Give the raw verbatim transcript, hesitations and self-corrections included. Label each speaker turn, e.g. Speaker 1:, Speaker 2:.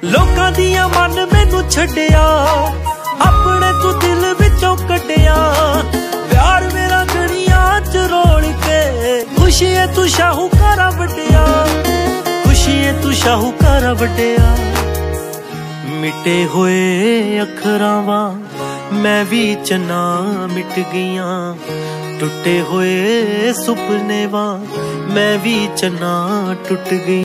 Speaker 1: लोकां दियां मन मैनू छड्डिया, अपने तू दिल विचों कड्डिया। प्यार मेरा गलियां च रोल के, खुशी है तू शाहूकारा वड्डिया, खुशी है तू शाहूकारा वड्डिया। मिटे होए अखरां वां मैं भी चना मिट गईयां, टुटे होए सुपने वां मैं भी चना टुट गई।